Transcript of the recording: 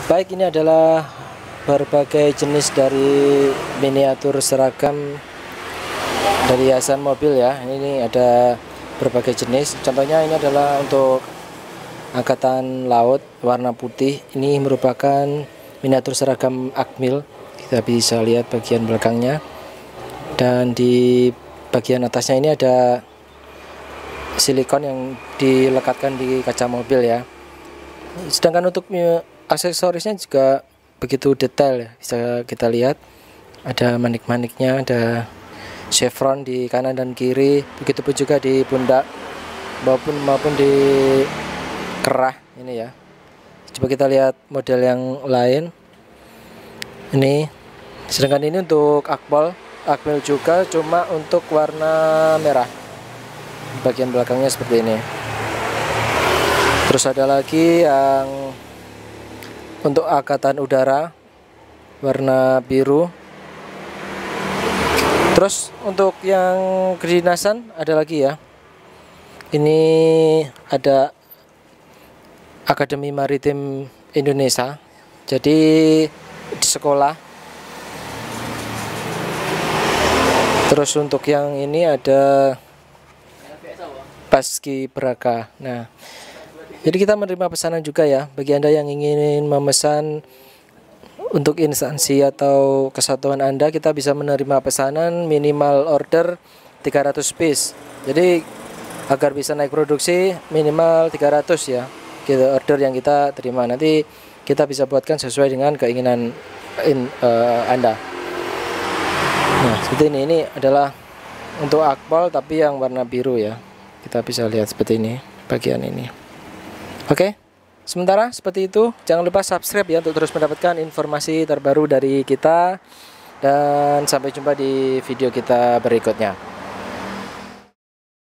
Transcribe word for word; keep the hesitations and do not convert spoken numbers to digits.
Baik, ini adalah berbagai jenis dari miniatur seragam dari hiasan mobil ya. Ini ada berbagai jenis. Contohnya ini adalah untuk angkatan laut warna putih. Ini merupakan miniatur seragam Akmil. Kita bisa lihat bagian belakangnya. Dan di bagian atasnya ini ada silikon yang dilekatkan di kaca mobil ya. Sedangkan untuk aksesorisnya juga begitu detail ya, bisa kita lihat ada manik-maniknya, ada chevron di kanan dan kiri, begitupun juga di pundak maupun maupun di kerah ini ya. Coba kita lihat model yang lain. Ini, sedangkan ini untuk akpol, akmil juga, cuma untuk warna merah. Bagian belakangnya seperti ini. Terus ada lagi yang untuk angkatan udara warna biru. Terus untuk yang kedinasan ada lagi ya. Ini ada Akademi Maritim Indonesia. Jadi di sekolah. Terus untuk yang ini ada Paskibraka. Nah, jadi kita menerima pesanan juga ya. Bagi Anda yang ingin memesan untuk instansi atau kesatuan Anda, kita bisa menerima pesanan minimal order tiga ratus piece. Jadi agar bisa naik produksi minimal tiga ratus ya. Gitu order yang kita terima. Nanti kita bisa buatkan sesuai dengan keinginan in, uh, Anda. Nah, seperti ini. Ini adalah untuk akpol tapi yang warna biru ya. Kita bisa lihat seperti ini bagian ini. Oke, sementara seperti itu. Jangan lupa subscribe ya untuk terus mendapatkan informasi terbaru dari kita. Dan sampai jumpa di video kita berikutnya.